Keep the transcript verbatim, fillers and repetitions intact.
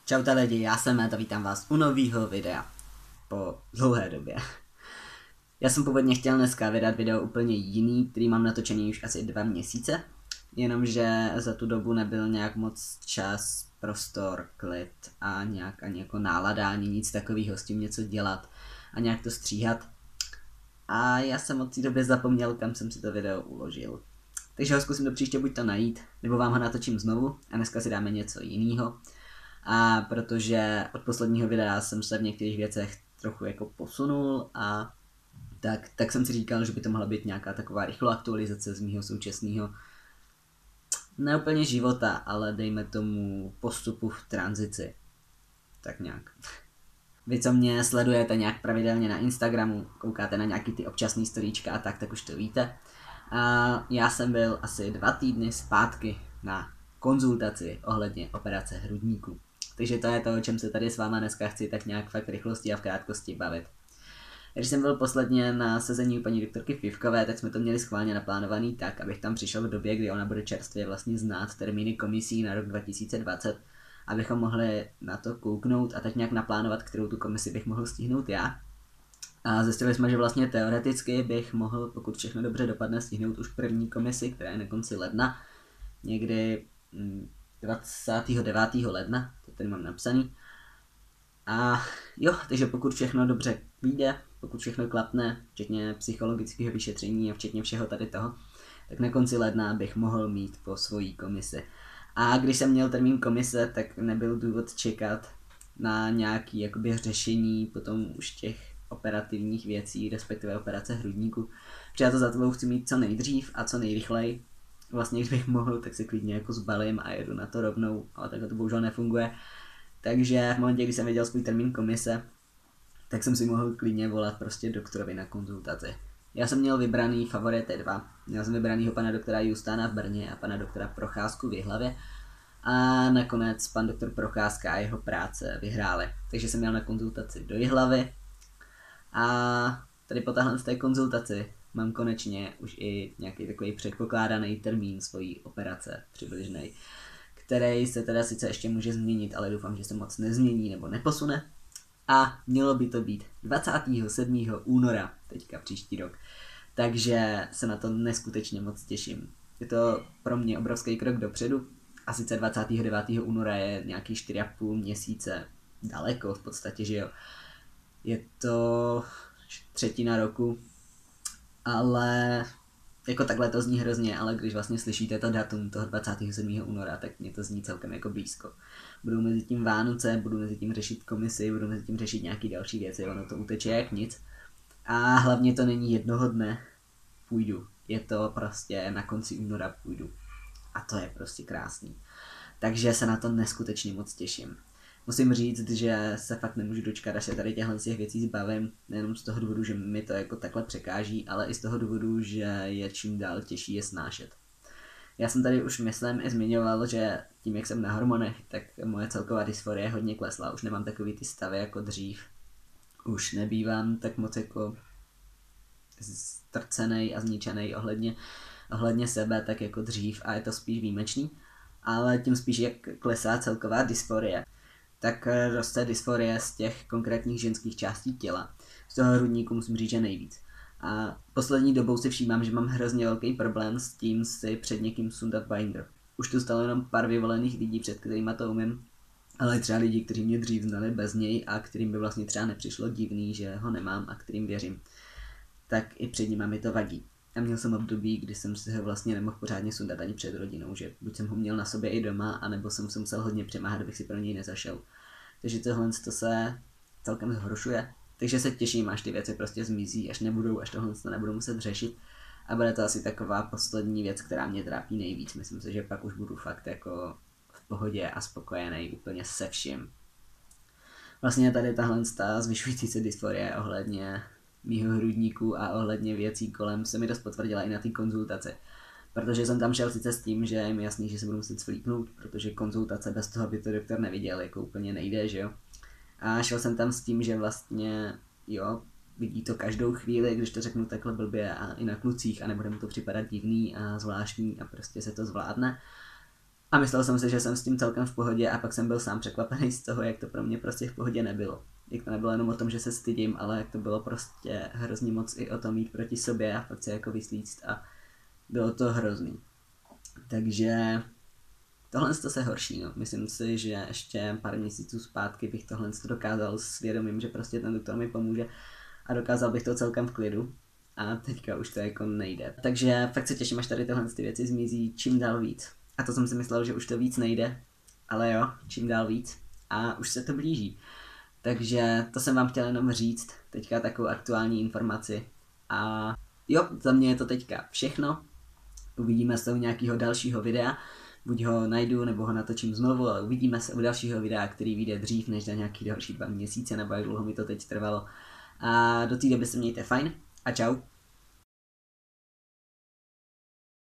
Čaute lidi, já jsem Matt a vítám vás u nového videa. Po dlouhé době. Já jsem původně chtěl dneska vydat video úplně jiný, který mám natočený už asi dva měsíce. Jenomže za tu dobu nebyl nějak moc čas, prostor, klid a nějak ani jako nálada, ani nic takového s tím něco dělat a nějak to stříhat. A já jsem od té doby zapomněl, kam jsem si to video uložil. Takže ho zkusím do příště buď to najít, nebo vám ho natočím znovu a dneska si dáme něco jiného. A protože od posledního videa jsem se v některých věcech trochu jako posunul a tak, tak jsem si říkal, že by to mohla být nějaká taková rychlá aktualizace z mýho současného, ne úplně života, ale dejme tomu postupu v tranzici. Tak nějak. Vy, co mě sledujete nějak pravidelně na Instagramu, koukáte na nějaký ty občasný storíčka a tak, tak už to víte. A já jsem byl asi dva týdny zpátky na konzultaci ohledně operace hrudníku. Takže to je to, o čem se tady s váma dneska chci tak nějak fakt v rychlosti a v krátkosti bavit. Když jsem byl posledně na sezení u paní doktorky Fivkové, tak jsme to měli schválně naplánovaný tak, abych tam přišel v době, kdy ona bude čerstvě vlastně znát termíny komisí na rok dva tisíce dvacet, abychom mohli na to kouknout a tak nějak naplánovat, kterou tu komisi bych mohl stihnout já. A zjistili jsme, že vlastně teoreticky bych mohl, pokud všechno dobře dopadne, stihnout už první komisi, která je na konci ledna, někdy dvacátého devátého ledna, to tady mám napsaný. A jo, takže pokud všechno dobře vyjde, pokud všechno klapne, včetně psychologického vyšetření a včetně všeho tady toho, tak na konci ledna bych mohl mít po svojí komisi. A když jsem měl termín komise, tak nebyl důvod čekat na nějaké jakoby řešení potom už těch operativních věcí, respektive operace hrudníku. Protože já to za tebou chci mít co nejdřív a co nejrychleji. Vlastně, když bych mohl, tak se klidně jako zbalím a jedu na to rovnou, ale takhle to bohužel nefunguje. Takže v momentě, kdy jsem věděl svůj termín komise, tak jsem si mohl klidně volat prostě doktorovi na konzultaci. Já jsem měl vybraný favority dva. Měl jsem vybranýho pana doktora Justána v Brně a pana doktora Procházku v Jihlavě. A nakonec pan doktor Procházka a jeho práce vyhráli. Takže jsem měl na konzultaci do Jihlavy. A tady po téhle té konzultaci mám konečně už i nějaký takový předpokládaný termín svojí operace přibližnej, který se teda sice ještě může změnit, ale doufám, že se moc nezmění nebo neposune. A mělo by to být dvacátého sedmého února, teďka příští rok. Takže se na to neskutečně moc těším. Je to pro mě obrovský krok dopředu. A sice dvacátého devátého února je nějaký čtyři a půl měsíce daleko v podstatě, že jo. Je to třetina roku, ale jako takhle to zní hrozně, ale když vlastně slyšíte to datum toho dvacátého sedmého února, tak mě to zní celkem jako blízko. Budu mezi tím Vánoce, budu mezi tím řešit komisi, budu mezi tím řešit nějaký další věci, ono to uteče jak nic. A hlavně to není jednoho dne půjdu, je to prostě na konci února půjdu. A to je prostě krásný. Takže se na to neskutečně moc těším. Musím říct, že se fakt nemůžu dočkat, až se tady těchhle těch věcí zbavím, nejenom z toho důvodu, že mi to jako takhle překáží, ale i z toho důvodu, že je čím dál těžší je snášet. Já jsem tady už myslím i zmiňoval, že tím, jak jsem na hormonech, tak moje celková dysforie hodně klesla, už nemám takový ty stavy jako dřív. Už nebývám tak moc jako strcenej a zničenej ohledně, ohledně sebe, tak jako dřív a je to spíš výjimečný, ale tím spíš jak klesá celková dysforie, tak roste dysforie z těch konkrétních ženských částí těla. Z toho hrudníku musím říct, že nejvíc. A poslední dobou si všímám, že mám hrozně velký problém s tím si před někým sundat binder. Už tu stalo jenom pár vyvolených lidí, před kterýma to umím, ale třeba lidi, kteří mě dřív znali bez něj a kterým by vlastně třeba nepřišlo divný, že ho nemám a kterým věřím, tak i před nimi mi to vadí. A měl jsem období, kdy jsem si ho vlastně nemohl pořádně sundat ani před rodinou, že buď jsem ho měl na sobě i doma, anebo jsem se musel hodně přemáhat, abych si pro něj nezašel. Takže tohle to se celkem zhoršuje. Takže se těším, až ty věci prostě zmizí, až nebudou, až tohle to nebudu muset řešit. A bude to asi taková poslední věc, která mě trápí nejvíc. Myslím si, že pak už budu fakt jako v pohodě a spokojený úplně se vším. Vlastně tady tahle ta zvyšující se dysforie ohledně mýho hrudníku a ohledně věcí kolem se mi dost potvrdila i na té konzultaci. Protože jsem tam šel sice s tím, že je mi jasný, že se budu muset svlíknout, protože konzultace bez toho by to doktor neviděl, jako úplně nejde, že jo. A šel jsem tam s tím, že vlastně, jo, vidí to každou chvíli, když to řeknu takhle blbě a i na klucích a nebude mu to připadat divný a zvláštní a prostě se to zvládne. A myslel jsem si, že jsem s tím celkem v pohodě a pak jsem byl sám překvapený z toho, jak to pro mě prostě v pohodě nebylo. Jak to nebylo jenom o tom, že se stydím, ale jak to bylo prostě hrozně moc i o tom jít proti sobě a fakt se jako vyslíct a bylo to hrozný. Takže tohle to se horší, no. Myslím si, že ještě pár měsíců zpátky bych tohle dokázal s vědomím, že prostě ten doktor mi pomůže a dokázal bych to celkem v klidu. A teďka už to jako nejde. Takže fakt se těším, až tady tyhle ty věci zmizí čím dál víc. A to jsem si myslel, že už to víc nejde, ale jo, čím dál víc. A už se to blíží. Takže to jsem vám chtěl jenom říct, teďka takovou aktuální informaci. A jo, za mě je to teďka všechno. Uvidíme se u nějakého dalšího videa. Buď ho najdu, nebo ho natočím znovu, ale uvidíme se u dalšího videa, který vyjde dřív než za nějaký další dva měsíce, nebo jak dlouho mi to teď trvalo. A do té doby se mějte fajn a čau.